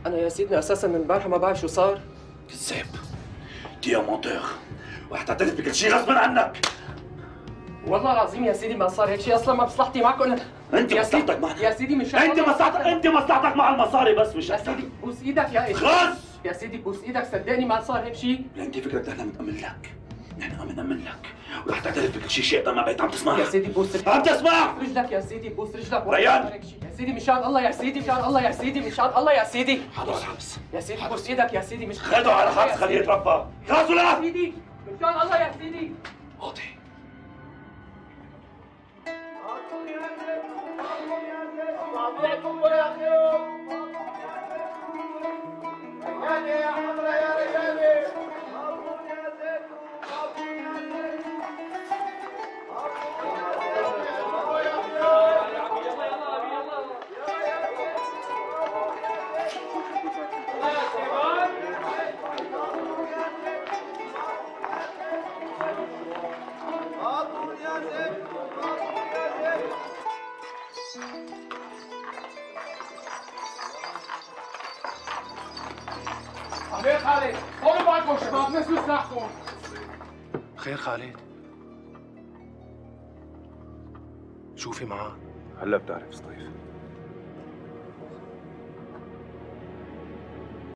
انا يا سيدنا اساسا من امبارح ما بعرف شو صار. كذاب، تي مونتور، رح تعترف بكل شيء غصبا عنك. والله العظيم يا سيدي ما صار هيك شيء، اصلا ما مصلحتي معكم انا. انت مصلحتك معنا يا سيدي مش انت مصلحتك مع المصاري بس، مش يا سيدي بوس ايدك يا اخي. خلص يا سيدي بوس ايدك، صدقني ما صار هيك شيء. انت فكرك نحن بنأمن لك، نحن عم نأمن لك ورح تعترف بكل شيء. شيء ما بقيت عم تسمع. يا سيدي بوس رجلك، عم تسمع رجلك يا سيدي، بوس رجلك. ريان يا سيدي مشان الله يا سيدي، مشان الله يا سيدي، مشان الله يا سيدي. حاضر على الحبس يا سيدي بوس ايدك يا سيدي، مش خذوا على الحبس خليه يترفع. خلاص ولا يا سيدي مشان الله يا سيدي. واطي. يا حضرة يا رجالي. خير خالد، هون معكم شباب، نزلوا سلاحكم. خير خالد؟ شو في معاه؟ هلا بتعرف سطيف.